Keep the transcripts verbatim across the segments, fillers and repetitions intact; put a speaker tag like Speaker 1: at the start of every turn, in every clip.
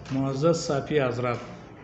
Speaker 1: معزز صافی حضرات،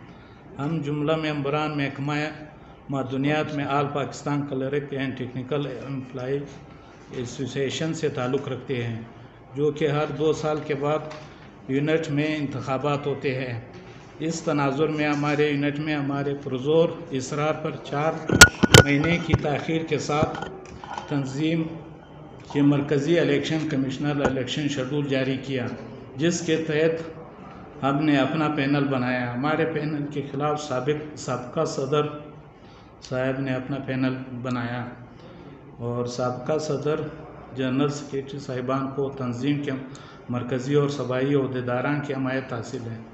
Speaker 1: ہم جملہ ممبران محکمہ معدنیات میں all Pakistan clerk and technical employee association سے تعلق رکھتے ہیں، جو کہ ہر دو سال کے بعد یونٹ میں انتخابات ہوتے ہیں۔ اس تناظر میں ہمارے یونٹ میں ہمارے پرزور اصرار پر چار مہینے کی تاخیر کے ساتھ تنظیم کے مرکزی الیکشن کمشنر الیکشن شیڈول جاری کیا، جس کے تحت ہم نے اپنا پینل بنایا۔ ہمارے پینل کے خلاف سابق سابقہ صدر صاحب نے اپنا پینل بنایا اور سابقہ صدر جنرل سیکریٹری صاحبان کو تنظیم کے مرکزی اور صوبائی عہدیداران کی حمایت حاصل ہے۔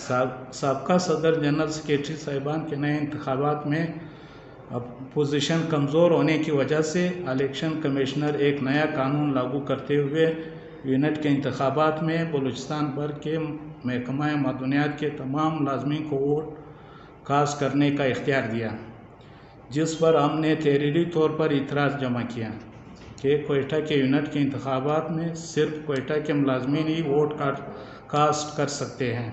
Speaker 1: سابقہ صدر جنرل سیکریٹری صاحبان کے نئے انتخابات میں اپوزیشن کمزور ہونے کی وجہ سے الیکشن کمشنر ایک نیا قانون لاگو کرتے ہوئے یونٹ کے انتخابات میں بلوچستان بھر کے محکمہ معدنیات کے تمام ملازمین کو ووٹ کاسٹ کرنے کا اختیار دیا، جس پر ہم نے تحریری طور پر اعتراض جمع کیا کہ کوئٹہ کے یونٹ کے انتخابات میں صرف کوئٹہ کے ملازمین ہی ووٹ کاسٹ کر سکتے ہیں،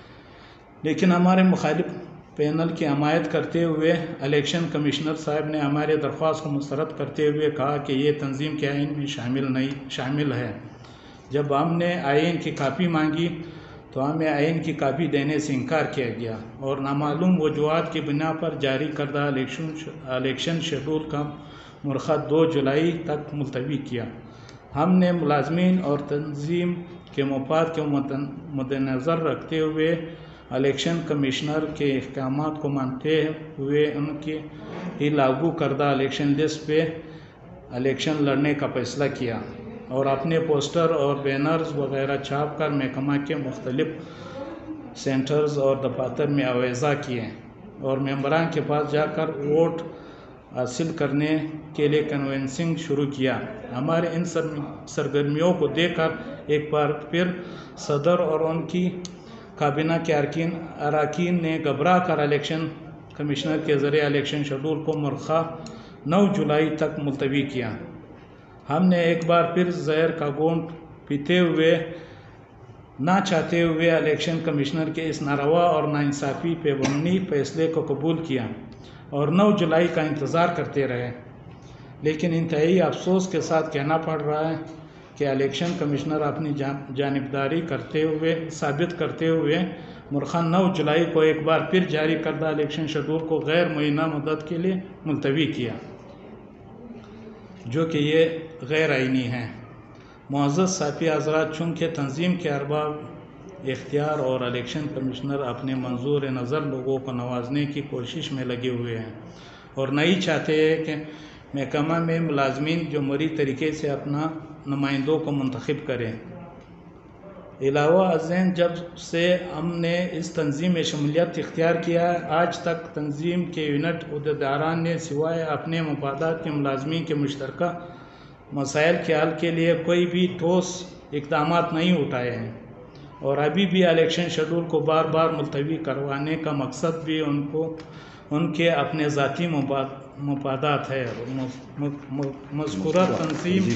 Speaker 1: لیکن ہمارے مخالف پینل کی حمایت کرتے ہوئے الیکشن کمشنر صاحب نے ہمارے درخواست کو مسترد کرتے ہوئے کہا کہ یہ تنظیم کے آئین میں شامل نہیں شامل ہے۔ جب ہم نے آئین کی کاپی مانگی تو ہمیں آئین کی کاپی دینے سے انکار کیا گیا اور نامعلوم وجوہات کی بنا پر جاری کردہ الیکشن الیکشن شیڈول کا مرخہ دو جولائی تک ملتوی کیا۔ ہم نے ملازمین اور تنظیم کے مفاد کے مد نظر رکھتے ہوئے الیکشن کمشنر کے احکامات کو مانتے ہوئے ان کی ہی لاگو کردہ الیکشن لسٹ پہ الیکشن لڑنے کا فیصلہ کیا اور اپنے پوسٹر اور بینرز وغیرہ چھاپ کر محکمہ کے مختلف سینٹرز اور دفاتر میں اویزا کیے اور ممبران کے پاس جا کر ووٹ حاصل کرنے کے لیے کنوینسنگ شروع کیا۔ ہمارے ان سرگرمیوں کو دیکھ کر ایک بار پھر صدر اور ان کی کابینہ کے ارکین اراکین نے گھبرا کر الیکشن کمشنر کے ذریعے الیکشن شیڈول کو مرخہ نو جولائی تک ملتوی کیا۔ ہم نے ایک بار پھر زہر کا گھونٹ پیتے ہوئے نہ چاہتے ہوئے الیکشن کمشنر کے اس ناروا اور ناانصافی پہ مبنی فیصلے کو قبول کیا اور نو جولائی کا انتظار کرتے رہے، لیکن انتہائی افسوس کے ساتھ کہنا پڑ رہا ہے کہ الیکشن کمشنر اپنی جانبداری کرتے ہوئے ثابت کرتے ہوئے مرخہ نو جولائی کو ایک بار پھر جاری کردہ الیکشن شیڈول کو غیر معینہ مدت کے لیے ملتوی کیا، جو کہ یہ غیر آئینی ہے۔ معزز صافی حضرات، چونکہ تنظیم کے ارباب اختیار اور الیکشن کمشنر اپنے منظور نظر لوگوں کو نوازنے کی کوشش میں لگے ہوئے ہیں اور نہیں چاہتے ہیں کہ محکمہ میں ملازمین جمہوری طریقے سے اپنا نمائندوں کو منتخب کریں۔ علاوہ ازیں جب سے ہم نے اس تنظیم میں شمولیت اختیار کیا ہے، آج تک تنظیم کے یونٹ عہدیداران نے سوائے اپنے مفادات کے ملازمین کے مشترکہ مسائل کے حل کے لیے کوئی بھی ٹھوس اقدامات نہیں اٹھائے ہیں اور ابھی بھی الیکشن شیڈول کو بار بار ملتوی کروانے کا مقصد بھی ان کو ان کے اپنے ذاتی مفادات ہے۔ مذکورہ تنظیم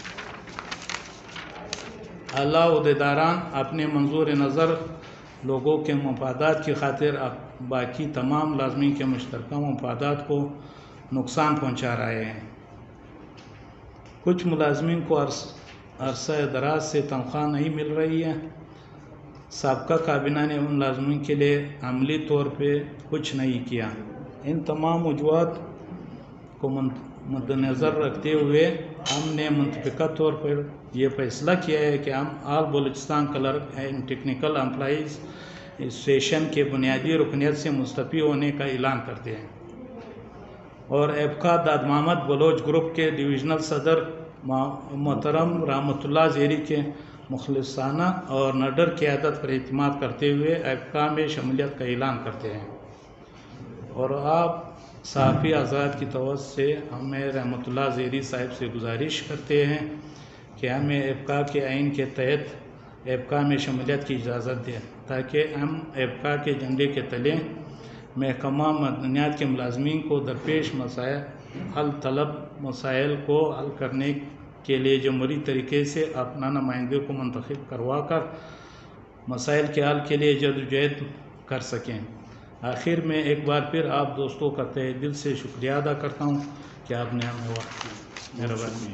Speaker 1: اعلیٰ عہدیداران اپنے منظور نظر لوگوں کے مفادات کی خاطر باقی تمام ملازمین کے مشترکہ مفادات کو نقصان پہنچا رہے ہیں۔ کچھ ملازمین کو عرصہ دراز سے تنخواہ نہیں مل رہی ہے۔ سابقہ کابینہ نے ان ملازمین کے لیے عملی طور پہ کچھ نہیں کیا۔ ان تمام وجوہات کو مد نظر رکھتے ہوئے ہم نے متفقہ طور پر یہ فیصلہ کیا ہے کہ ہم all Balochistan clerk and technical employees association کے بنیادی رکنیت سے مستعفی ہونے کا اعلان کرتے ہیں اور ایبکا داد محمد بلوچ گروپ کے ڈویژنل صدر محترم رحمت اللہ زیری کے مخلصانہ اور نڈر قیادت پر اعتماد کرتے ہوئے ایبکا میں شمولیت کا اعلان کرتے ہیں اور آپ صحافی حضرات کی توجہ سے ہمیں رحمت اللہ زیری صاحب سے گزارش کرتے ہیں کہ ہمیں ایبکا کے آئین کے تحت ایبکا میں شمولیت کی اجازت دیں تاکہ ہم ایبکا کے جھنڈے کے تلے محکمہ معدنیات کے ملازمین کو درپیش مسائل حل طلب مسائل کو حل کرنے کے لیے جمہوری طریقے سے اپنا نمائندے کو منتخب کروا کر مسائل کے حل کے لیے جدوجہد کر سکیں۔ آخر میں ایک بار پھر آپ دوستوں کا تہ دل سے شکریہ ادا کرتا ہوں کہ آپ نے ہمیں وقت دیا۔ مہربانی۔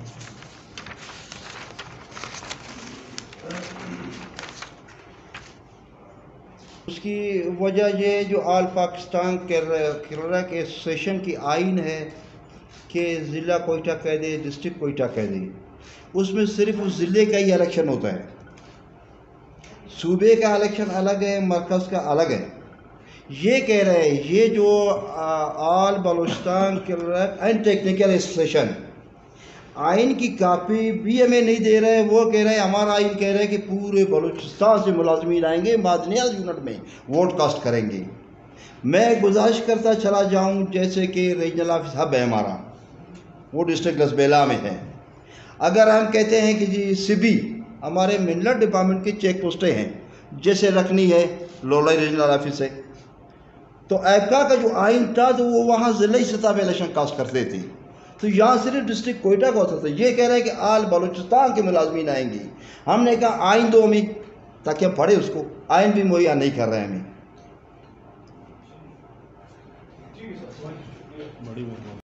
Speaker 2: اس کی وجہ یہ جو آل پاکستان کلرک ایسوسیشن کی آئین ہے کہ ضلع کوئٹہ کہہ دے، ڈسٹرکٹ کوئٹہ کہہ دے، اس میں صرف اس ضلع کا ہی الیکشن ہوتا ہے، صوبے کا الیکشن الگ ہے، مرکز کا الگ ہے۔ یہ کہہ رہے ہیں یہ جو all Balochistan clerk and technical association آئین کی کاپی بھی ہمیں نہیں دے رہے، وہ کہہ رہے ہیں ہمارا آئین کہہ رہے ہیں کہ پورے بلوچستان سے ملازمین آئیں گے، مادنیات یونٹ میں ووٹ کاسٹ کریں گے۔ میں گزارش کرتا چلا جاؤں جیسے کہ ریجنل آفس ہب ہے ہمارا، وہ ڈسٹرکٹ لسبیلا میں ہے۔ اگر ہم کہتے ہیں کہ جی سبی ہمارے منرل ڈپارٹمنٹ کی چیک پوسٹیں ہیں، جیسے رکھنی ہے لولائی ریجنل آفس ہے، تو ایپکا کا جو آئین تھا تو وہ وہاں ضلعی سطح پہ الیکشن کاسٹ کرتے تھے، تو یہاں صرف ڈسٹرکٹ کوئٹہ کا ہوتا تھا۔ یہ کہہ رہے ہیں کہ آل بلوچستان کے ملازمین آئیں گے۔ ہم نے کہا آئین دو ہمیں تاکہ ہم پڑھے اس کو، آئین بھی مہیا نہیں کر رہے ہمیں۔